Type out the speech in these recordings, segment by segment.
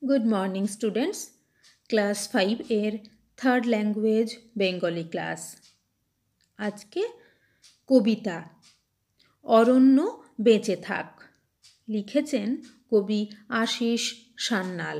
Good morning students, class 5 এর third language Bengali class. আজকে কবিতা অরণ্য বেঁচে থাক লিখেছেন কবি আশিস সান্যাল।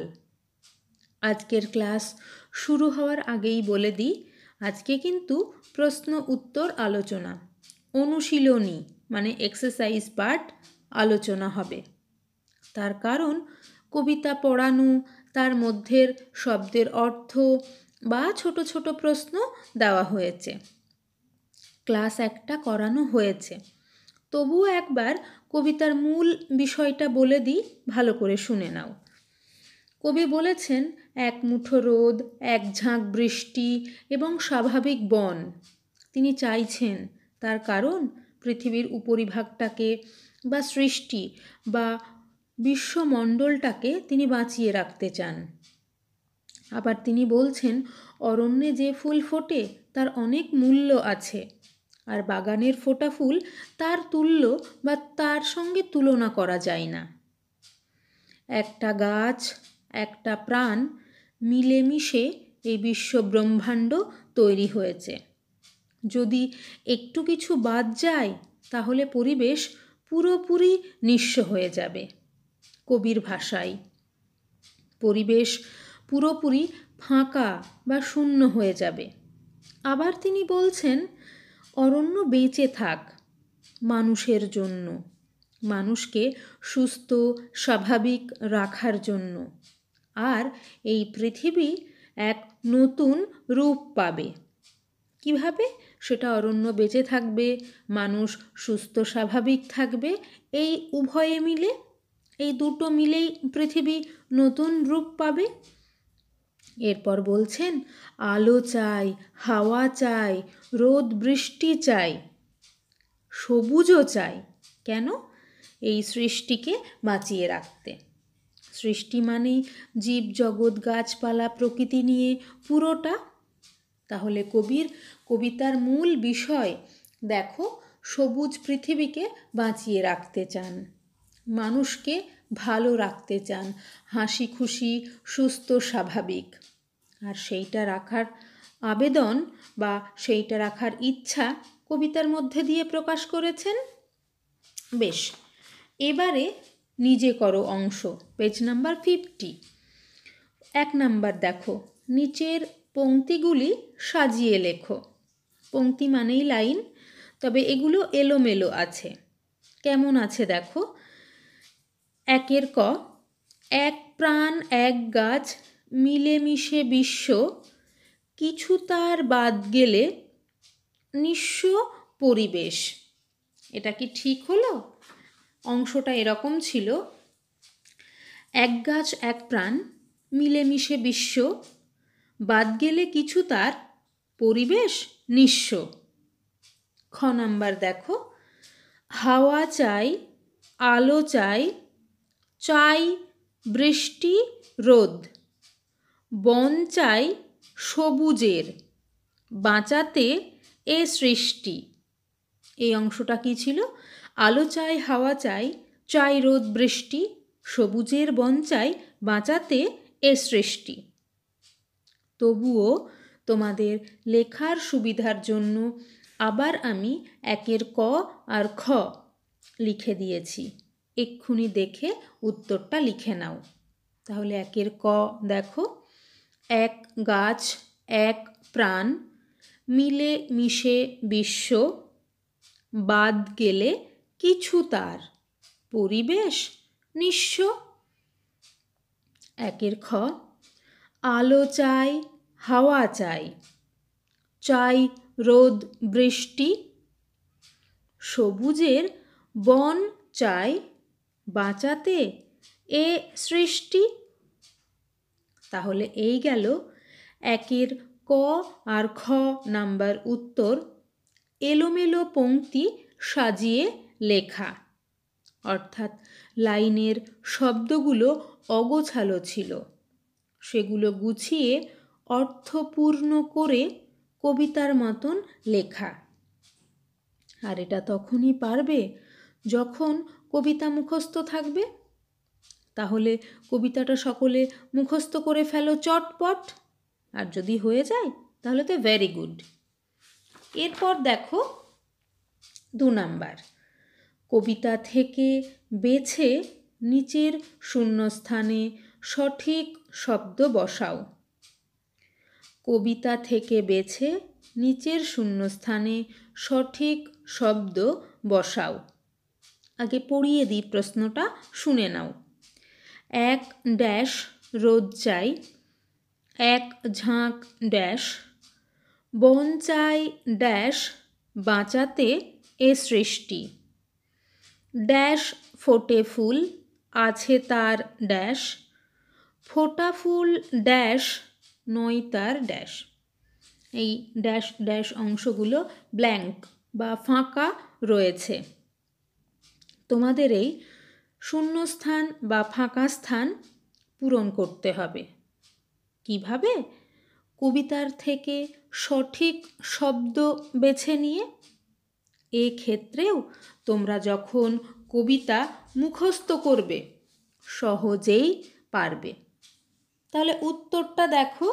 আজকের ক্লাস শুরু হওয়ার আগেই বলে দিই, আজকে কিন্তু প্রশ্ন উত্তর আলোচনা, অনুশীলনী মানে এক্সারসাইজ পার্ট আলোচনা হবে। তার কারণ কবিতা পড়ানো, তার মধ্যের শব্দের অর্থ বা ছোট ছোট প্রশ্ন দেওয়া হয়েছে, ক্লাস একটা করানো হয়েছে। তবুও একবার কবিতার মূল বিষয়টা বলে দিই, ভালো করে শুনে নাও। কবি বলেছেন, এক মুঠো রোদ, এক ঝাঁক বৃষ্টি এবং স্বাভাবিক বন তিনি চাইছেন। তার কারণ পৃথিবীর উপরিভাগটাকে বা সৃষ্টি বা বিশ্বমণ্ডলটাকে তিনি বাঁচিয়ে রাখতে চান। আবার তিনি বলছেন, অরণ্যে যে ফুল ফোটে তার অনেক মূল্য আছে, আর বাগানের ফোটা ফুল তার তুল্য বা তার সঙ্গে তুলনা করা যায় না। একটা গাছ, একটা প্রাণ মিলেমিশে এই বিশ্ব ব্রহ্মাণ্ড তৈরি হয়েছে। যদি একটু কিছু বাদ যায় তাহলে পরিবেশ পুরোপুরি নিঃস্ব হয়ে যাবে। কবির ভাষায় পরিবেশ পুরোপুরি ফাঁকা বা শূন্য হয়ে যাবে। আবার তিনি বলছেন, অরণ্য বেঁচে থাক মানুষের জন্য, মানুষকে সুস্থ স্বাভাবিক রাখার জন্য, আর এই পৃথিবী এক নতুন রূপ পাবে। কিভাবে? সেটা অরণ্য বেঁচে থাকবে, মানুষ সুস্থ স্বাভাবিক থাকবে, এই উভয়ে মিলে, এই দুটো মিলেই পৃথিবী নতুন রূপ পাবে। এরপর বলছেন, আলো চাই, হাওয়া চাই, রোদ বৃষ্টি চাই, সবুজও চাই। কেন? এই সৃষ্টিকে বাঁচিয়ে রাখতে। সৃষ্টি মানেই জীব জগৎ, গাছপালা, প্রকৃতি নিয়ে পুরোটা। তাহলে কবিতার মূল বিষয় দেখো, সবুজ পৃথিবীকে বাঁচিয়ে রাখতে চান, মানুষকে ভালো রাখতে চান, হাসি খুশি সুস্থ স্বাভাবিক, আর সেইটা রাখার আবেদন বা সেইটা রাখার ইচ্ছা কবিতার মধ্যে দিয়ে প্রকাশ করেছেন। বেশ, এবারে নিজে করো অংশ, পেজ নাম্বার 50। 1 নাম্বার দেখো, নিচের পংক্তিগুলি সাজিয়ে লেখো। পংক্তি মানেই লাইন, তবে এগুলো এলোমেলো আছে। কেমন আছে দেখো। 1 ক, এক প্রাণ এক গাছ মিলেমিশে বিশ্ব, কিছু তার বাদ গেলে নিঃস্ব পরিবেশ। এটা কি ঠিক হলো? অংশটা এরকম ছিল, এক গাছ এক প্রাণ মিলেমিশে বিশ্ব, বাদ গেলে কিছু তার পরিবেশ নিঃস্ব। খ নাম্বার দেখো, হাওয়া চাই, আলো চাই, চাই বৃষ্টি রোদ, বন চাই সবুজের, বাঁচাতে এ সৃষ্টি। এই অংশটা কি ছিল? আলো চাই, হাওয়া চাই, চাই রোদ বৃষ্টি, সবুজের বন চাই, বাঁচাতে এ সৃষ্টি। তবুও তোমাদের লেখার সুবিধার জন্য আবার আমি 1 ক আর খ লিখে দিয়েছি, এক্ষুনি দেখে উত্তরটা লিখে নাও। তাহলে 1 ক দেখো, এক গাছ এক প্রাণ মিলে মিশে বিশ্ব, বাদ গেলে কিছু তার পরিবেশ নিঃস্ব। 1 খ, আলো চাই, হাওয়া চাই, চাই রোদ বৃষ্টি, সবুজের বন চাই, বাঁচাতে এ সৃষ্টি। তাহলে এই গেল 1 ক আর খ নাম্বার উত্তর, এলোমেলো পংক্তি সাজিয়ে লেখা, অর্থাৎ লাইনের শব্দগুলো অগোছালো ছিল, সেগুলো গুছিয়ে অর্থপূর্ণ করে কবিতার মতন লেখা। আর এটা তখনই পারবে যখন কবিতা মুখস্থ থাকবে। তাহলে কবিতাটা সকলে মুখস্থ করে ফেলো চটপট, আর যদি হয়ে যায় তাহলে তো ভেরি গুড। এরপর দেখো 2 নাম্বার, কবিতা থেকে বেছে নিচের শূন্যস্থানে সঠিক শব্দ বসাও। কবিতা থেকে বেছে নিচের শূন্যস্থানে সঠিক শব্দ বসাও। আগে পড়িয়ে দিই প্রশ্নটা, শুনে নাও। 1 ড্যাশ রোদ চাই, 1 ঝাঁক ড্যাশ, বন চাই ড্যাশ বাঁচাতে এ সৃষ্টি, ড্যাশ ফোটে ফুল আছে তার ড্যাশ, ফোটা ফুল ড্যাশ নয় তার ড্যাশ। এই ড্যাশ ড্যাশ অংশগুলো ব্ল্যাঙ্ক বা ফাঁকা রয়েছে। তোমাদের এই শূন্যস্থান বা ফাঁকা স্থান পূরণ করতে হবে। কিভাবে? কবিতার থেকে সঠিক শব্দ বেছে নিয়ে। এক্ষেত্রেও তোমরা যখন কবিতা মুখস্থ করবে সহজেই পারবে। তাহলে উত্তরটা দেখো,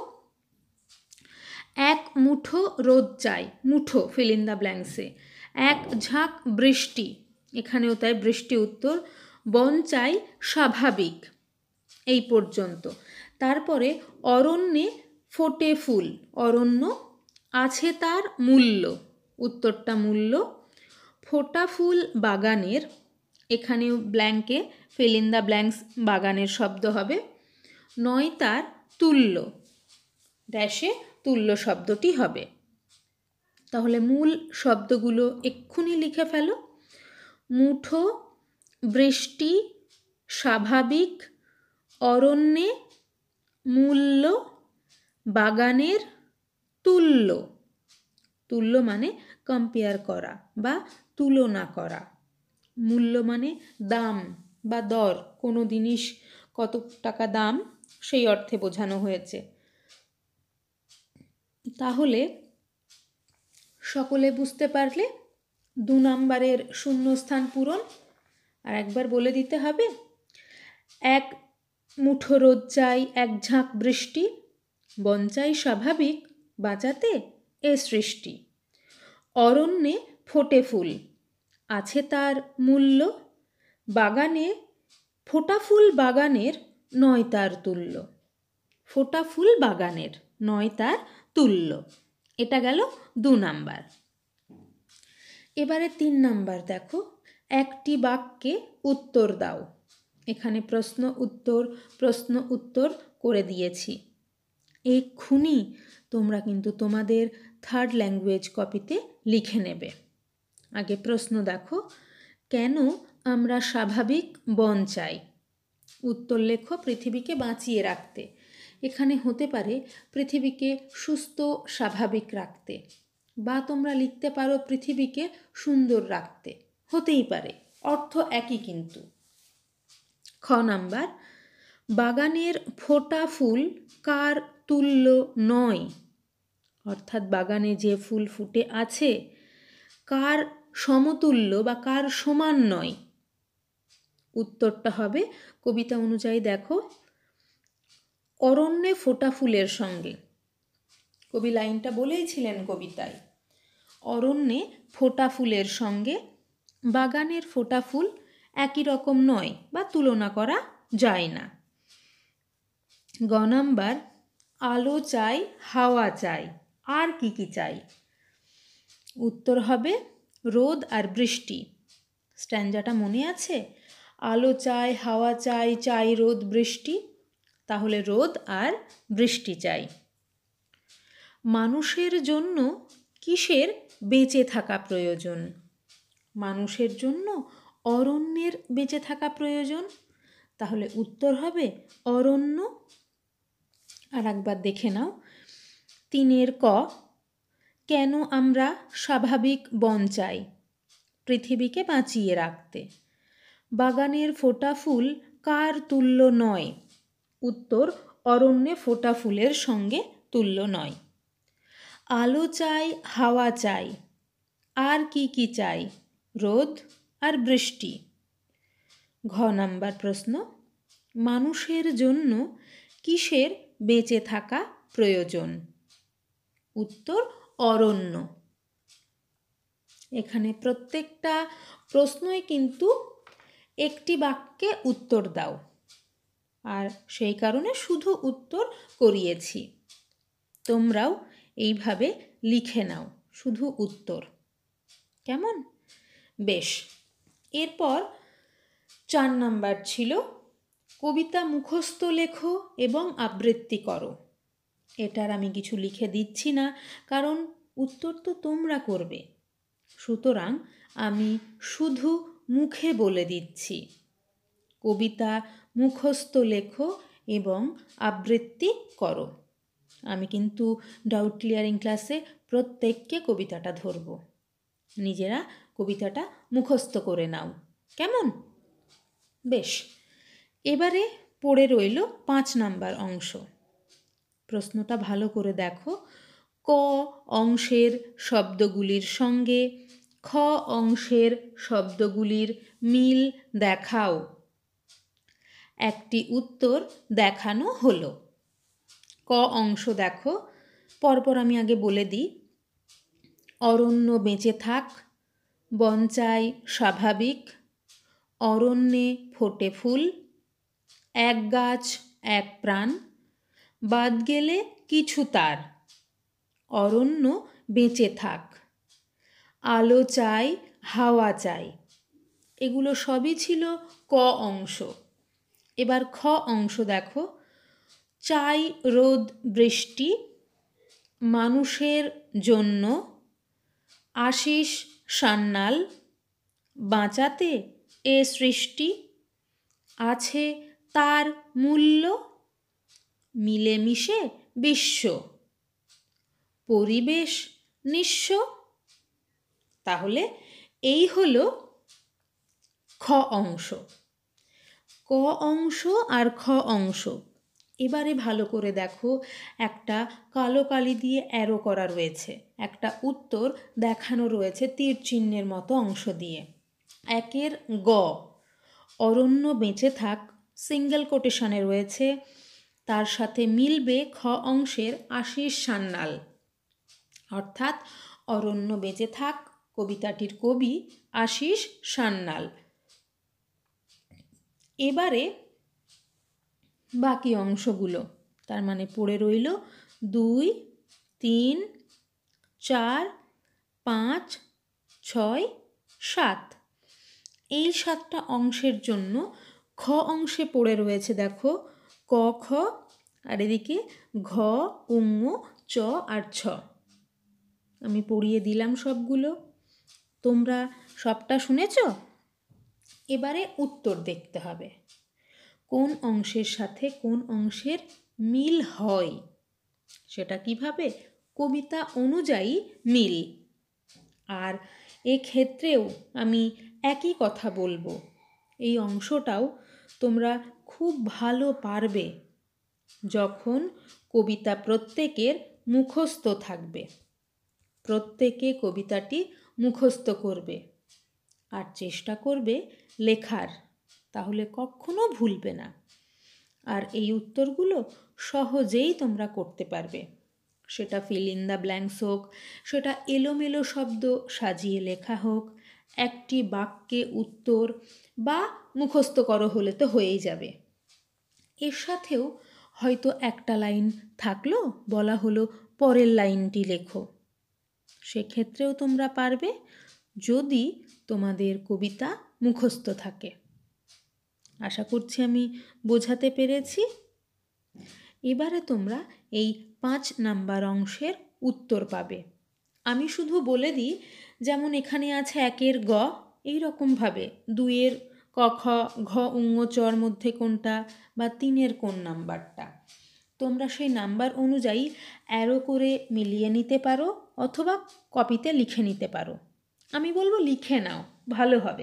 1 মুঠো রোদ চাই, মুঠো ফিল ইন দ্য ব্ল্যাঙ্কসে, 1 ঝাঁক বৃষ্টি, এখানেও তাই বৃষ্টি উত্তর, বন চাই স্বাভাবিক, এই পর্যন্ত। তারপরে অরণ্যে ফোটে ফুল, অরণ্য আছে তার মূল্য, উত্তরটা মূল্য, ফোটা ফুল বাগানের, এখানেও ব্ল্যাঙ্কে ফিল ইন দ্য ব্ল্যাঙ্কস বাগানের শব্দ হবে, নয় তার তুল্য, ড্যাশে তুল্য শব্দটি হবে। তাহলে মূল শব্দগুলো এক্ষুনি লিখে ফেলো। মুঠো, বৃষ্টি, স্বাভাবিক, অরণ্যে, মূল্য, বাগানের, তুল্য। তুল্য মানে কম্পেয়ার করা বা তুলনা করা, মূল্য মানে দাম বা দর, কোনো জিনিস কত টাকা দাম সেই অর্থে বোঝানো হয়েছে। তাহলে সকলে বুঝতে পারলে 2 নাম্বারের শূন্যস্থান পূরণ। আর একবার বলে দিতে হবে, 1 মুঠো রোদ চাই, 1 ঝাঁক বৃষ্টি, বন চাই স্বাভাবিক বাঁচাতে এ সৃষ্টি, অরণ্যে ফোটে ফুল আছে তার মূল্য, বাগানে ফোটা ফুল বাগানের নয় তার তুল্য, ফোটা ফুল বাগানের নয় তার তুল্য। এটা গেল 2 নাম্বার। এবারে 3 নাম্বার দেখো, একটি বাক্যে উত্তর দাও। এখানে প্রশ্ন উত্তর করে দিয়েছি। এক্ষুনি তোমরা কিন্তু তোমাদের 3rd ল্যাঙ্গুয়েজ কপিতে লিখে নেবে। আগে প্রশ্ন দেখো, কেন আমরা স্বাভাবিক বন চাই? উত্তর লেখো, পৃথিবীকে বাঁচিয়ে রাখতে। এখানে হতে পারে পৃথিবীকে সুস্থ স্বাভাবিক রাখতে, বা তোমরা লিখতে পারো পৃথিবীকে সুন্দর রাখতে, হতেই পারে, অর্থ একই কিন্তু। খ নাম্বার, বাগানের ফোটা ফুল কার তুল্য নয়? অর্থাৎ বাগানে যে ফুল ফুটে আছে কার সমতুল্য বা কার সমান নয়? উত্তরটা হবে কবিতা অনুযায়ী দেখো, অরণ্যে ফোটা ফুলের সঙ্গে। কবি লাইনটা বলেইছিলেন কবিতায়, অরণ্যে ফোটা ফুলের সঙ্গে বাগানের ফোটা ফুল একই রকম নয় বা তুলনা করা যায় না। গ নাম্বার, আলো চাই হাওয়া চাই, আর কি কি চাই? উত্তর হবে রোদ আর বৃষ্টি। স্ট্যাঞ্জাটা মনে আছে? আলো চাই, হাওয়া চাই, চাই রোদ বৃষ্টি, তাহলে রোদ আর বৃষ্টি চাই। মানুষের জন্য কিসের বেঁচে থাকা প্রয়োজন? মানুষের জন্য অরণ্যের বেঁচে থাকা প্রয়োজন, তাহলে উত্তর হবে অরণ্য। আর একবার দেখে নাও 3 ক, কেন আমরা স্বাভাবিক বন চাই? পৃথিবীকে বাঁচিয়ে রাখতে। বাগানের ফোটা ফুল কার তুল্য নয়? উত্তর অরণ্যে ফোটা ফুলের সঙ্গে তুল্য নয়। আলো চাই হাওয়া চাই, আর কি কি চাই? রোদ আর বৃষ্টি। ঘ নাম্বার প্রশ্ন, মানুষের জন্য কিসের বেঁচে থাকা প্রয়োজন? উত্তর অরণ্য। এখানে প্রত্যেকটা প্রশ্নই কিন্তু একটি বাক্যে উত্তর দাও, আর সেই কারণে শুধু উত্তর করিয়েছি। তোমরাও এইভাবে লিখে নাও শুধু উত্তর। কেমন? বেশ, এরপর 4 নাম্বার ছিল কবিতা মুখস্থ লেখো এবং আবৃত্তি করো। এটার আমি কিছু লিখে দিচ্ছি না, কারণ উত্তর তো তোমরা করবে। সুতরাং আমি শুধু মুখে বলে দিচ্ছি, কবিতা মুখস্থ লেখো এবং আবৃত্তি করো। আমি কিন্তু ডাউট ক্লিয়ারিং ক্লাসে প্রত্যেককে কবিতাটা ধরব। নিজেরা কবিতাটা মুখস্থ করে নাও। কেমন? বেশ, এবারে পড়ে রইল 5 নাম্বার অংশ। প্রশ্নটা ভালো করে দেখো। ক অংশের শব্দগুলির সঙ্গে খ অংশের শব্দগুলির মিল দেখাও। একটি উত্তর দেখানো হলো। ক অংশ দেখো, পরপর আমি আগে বলে দিই। অরণ্য বেঁচে থাক, বন চাই স্বাভাবিক, অরণ্যে ফোটে ফুল, এক গাছ এক প্রাণ, বাদ গেলে কিছু তার, অরণ্য বেঁচে থাক, আলো চাই হাওয়া চাই। এগুলো সবই ছিল ক অংশ। এবার খ অংশ দেখো। চাই রোদ বৃষ্টি, মানুষের জন্য আশিস সান্যাল, বাঁচাতে এ সৃষ্টি, আছে তার মূল্য, মিলেমিশে বিশ্ব, পরিবেশ নিঃস্ব। তাহলে এই হলো খ অংশ। ক অংশ আর খ অংশ। এবারে ভালো করে দেখো, একটা কালো কালি দিয়ে অ্যারো করা রয়েছে, একটা উত্তর দেখানো রয়েছে তীর চিহ্নের মতো অংশ দিয়ে। একের গ অরণ্য বেঁচে থাক সিঙ্গেল কোটেশনে রয়েছে, তার সাথে মিলবে খ অংশের আশিস সান্যাল, অর্থাৎ অরণ্য বেঁচে থাক কবিতাটির কবি আশিস সান্যাল। এবারে বাকি অংশগুলো, তার মানে পড়ে রইল 2, 3, 4, 5, 6, 7। এই 7টা অংশের জন্য খ অংশে পড়ে রয়েছে দেখো ক খ, আর এদিকে ঘ উঙ চ আর ছ। আমি পড়িয়ে দিলাম সবগুলো, তোমরা সবটা শুনেছ। এবারে উত্তর দেখতে হবে কোন অংশের সাথে কোন অংশের মিল হয়। সেটা কিভাবে? কবিতা অনুযায়ী মিল। আর এক্ষেত্রেও আমি একই কথা বলবো, এই অংশটাও তোমরা খুব ভালো পারবে যখন কবিতা প্রত্যেকের মুখস্থ থাকবে। প্রত্যেকে কবিতাটি মুখস্থ করবে আর চেষ্টা করবে লেখার, তাহলে কখনো ভুলবে না। আর এই উত্তরগুলো সহজেই তোমরা করতে পারবে। সেটা ফিল ইন দ্য ব্ল্যাঙ্কস হোক, সেটা এলোমেলো শব্দ সাজিয়ে লেখা হোক, একটি বাক্যে উত্তর বা মুখস্থ করো হলে তো হয়েই যাবে। এর সাথেও হয়তো একটা লাইন থাকলো, বলা হলো পরের লাইনটি লেখো, সেক্ষেত্রেও তোমরা পারবে যদি তোমাদের কবিতা মুখস্থ থাকে। আশা করছি আমি বোঝাতে পেরেছি। এবারে তোমরা এই 5 নাম্বার অংশের উত্তর পাবে। আমি শুধু বলে দিই, যেমন এখানে আছে 1-এর গ, এইরকমভাবে 2-এর ক খ, ঘ উঙ চর মধ্যে কোনটা, বা 3-এর কোন নাম্বারটা, তোমরা সেই নাম্বার অনুযায়ী অ্যারো করে মিলিয়ে নিতে পারো অথবা কপিতে লিখে নিতে পারো। আমি বলবো লিখে নাও, ভালো হবে।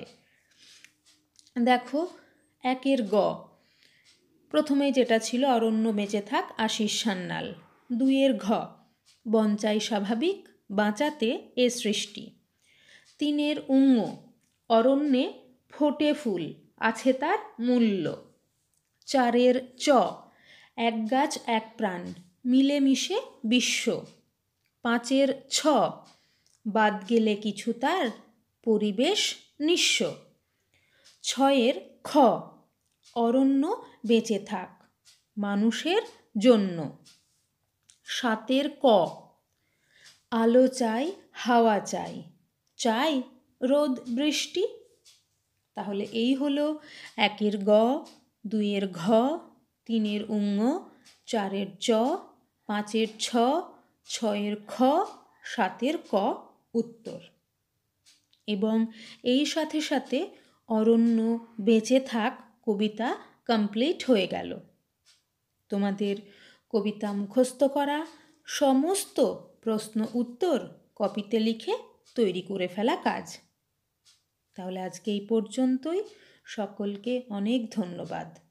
দেখো 1-এর গ, প্রথমেই যেটা ছিল অরণ্য বেঁচে থাক আশিস সান্যাল। 2-এর ঘ বন চাই স্বাভাবিক, বাঁচাতে এ সৃষ্টি। 3-এর উঙ অরণ্যে ফোটে ফুল, আছে তার মূল্য। 4 চ, এক গাছ এক প্রাণ, মিলেমিশে বিশ্ব। 5 ছ, বাদ গেলে কিছু তার, পরিবেশ নিঃস্ব। 6 খ, অরণ্য বেঁচে থাক, মানুষের জন্য। 7 ক, আলো চাই, হাওয়া চাই, চাই রোদ বৃষ্টি। তাহলে এই হলো 1 গ, 2 ঘ, 3 ঙ, 4 চ, 5 ছ, 6 খ, 7 ক উত্তর। এবং এই সাথে সাথে অরণ্য বেঁচে থাক কবিতা কমপ্লিট হয়ে গেল। তোমাদের কবিতা মুখস্থ করা, সমস্ত প্রশ্ন উত্তর কপিতে লিখে তৈরি করে ফেলা কাজ। তাহলে আজকে এই পর্যন্তই। সকলকে অনেক ধন্যবাদ।